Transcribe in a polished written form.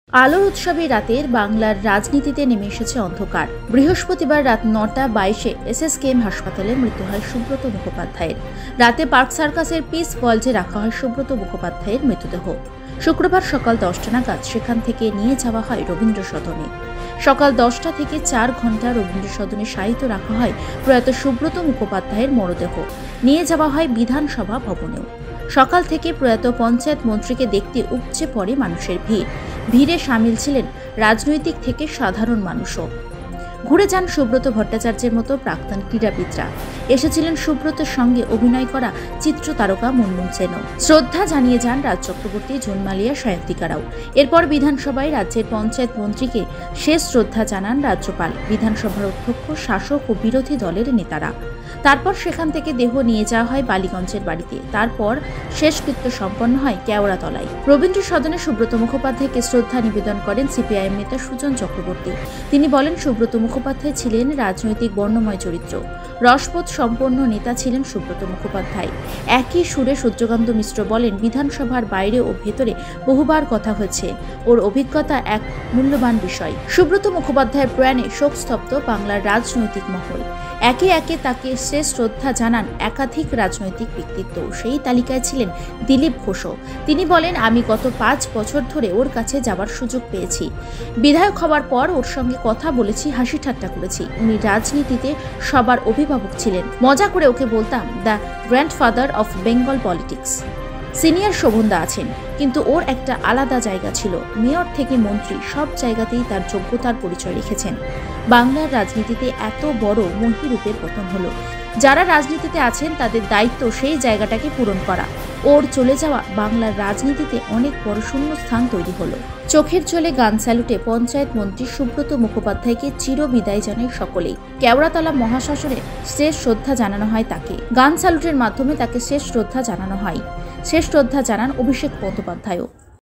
আলোর উৎসবে রাতের বাংলার রাজনীতিতে নেমে এসেছে অন্ধকার। বৃহস্পতিবার রাত ৯টা ২২-এ এসএসকেএম হাসপাতালে মৃত্যু হয় সুব্রত মুখোপাধ্যায়ের। রাতে পার্ক সার্কাসের পিস ওয়ার্ল্ডে রাখা হয় সুব্রত মুখোপাধ্যায়ের মৃতদেহ। শুক্রবার সকাল ১০টা নাগাদ সেখান থেকে নিয়ে যাওয়া হয় রবীন্দ্র সদনে। সকাল ১০টা থেকে ৪ ঘণ্টা রবীন্দ্র সদনে শায়িত রাখা হয় প্রয়াত সুব্রত মুখোপাধ্যায়ের মরদেহ। নিয়ে যাওয়া হয় বিধানসভা ভবনেও। সকাল থেকে প্রয়াত পঞ্চায়েত মন্ত্রীকে দেখতে উপচে পড়ে মানুষের ভিড়। ভিড়ে সামিল ছিলেন রাজনৈতিক থেকে সাধারণ মানুষও। ঘুরে যান সুব্রত ভট্টাচার্যের মতো প্রাক্তন ক্রীড়াবিদরা। এসেছিলেন সুব্রতের সঙ্গে অভিনয় করা চিত্র তারকা মুনমুন সেনও। শ্রদ্ধা জানিয়ে যান রাজ চক্রবর্তী, জুনমালিয়া, সায়ন্তিকারাও। এরপর বিধানসভায় রাজ্যের পঞ্চায়েত মন্ত্রীকে শেষ শ্রদ্ধা জানান রাজ্যপাল, বিধানসভার অধ্যক্ষ, শাসক ও বিরোধী দলের নেতারা। তারপর সেখান থেকে দেহ নিয়ে যাওয়া হয় বালিগঞ্জের বাড়িতে। তারপর শেষকৃত্য সম্পন্ন হয় কেওড়াতলায়। রবীন্দ্র সদনে সুব্রত মুখোপাধ্যায়কে শ্রদ্ধা নিবেদন করেন সিপিআইএম নেতা সুজন চক্রবর্তী। তিনি বলেন, সুব্রত মুখোপাধ্যায় ছিলেন রাজনৈতিক বর্ণময় চরিত্র। রসবোধ সম্পন্ন নেতা ছিলেন সুব্রত মুখোপাধ্যায়। একই সুরে সূর্যকান্ত মিশ্র বলেন, বিধানসভার বাইরে ও ভেতরে বহুবার কথা হয়েছে। ওর অভিজ্ঞতা এক মূল্যবান বিষয়। সুব্রত মুখোপাধ্যায়ের প্রয়াণে শোকস্তব্ধ বাংলার রাজনৈতিক মহল। একে একে তাকে শেষ শ্রদ্ধা জানান একাধিক রাজনৈতিক ব্যক্তিত্ব। সেই তালিকায় ছিলেন দিলীপ ঘোষও। তিনি বলেন, আমি গত ৫ বছর ধরে ওর কাছে যাবার সুযোগ পেয়েছি। বিধায়ক হওয়ার পর ওর সঙ্গে কথা বলেছি, হাসি ঠাট্টা করেছি। উনি রাজনীতিতে সবার অভিভাবক ছিলেন। মজা করে ওকে বলতাম the grandfather of Bengal politics. Senior শোভনদা আছেন, কিন্তু ওর একটা আলাদা জায়গা ছিল। মেয়র থেকে মন্ত্রী সব জায়গাতেই তার যোগ্যতার পরিচয় রেখেছেন। বাংলার রাজনীতিতে এত বড় মহিরূপের পতন হলো। যারা রাজনীতিতে আছেন তাদের দায়িত্ব সেই জায়গাটাকে পূরণ করা। ওর চলে যাওয়া বাংলার রাজনীতিতে অনেক বড় শূন্যস্থান তৈরি হলো। চোখের জলে গান স্যালুটে পঞ্চায়েত মন্ত্রী সুব্রত মুখোপাধ্যায়কে চির বিদায় জানায় সকলেই। কেওড়াতলা মহাশ্মশানে শেষ শ্রদ্ধা জানানো হয় তাকে। গান স্যালুটের মাধ্যমে তাকে শেষ শ্রদ্ধা জানানো হয়। শেষ শ্রদ্ধা জানান অভিষেক বন্দ্যোপাধ্যায়ও।